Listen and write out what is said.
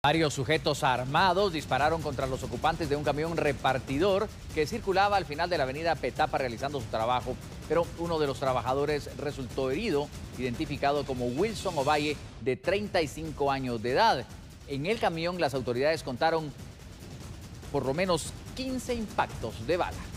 Varios sujetos armados dispararon contra los ocupantes de un camión repartidor que circulaba al final de la avenida Petapa realizando su trabajo, pero uno de los trabajadores resultó herido, identificado como Wilson Ovalle, de 35 años de edad. En el camión las autoridades contaron por lo menos 15 impactos de bala.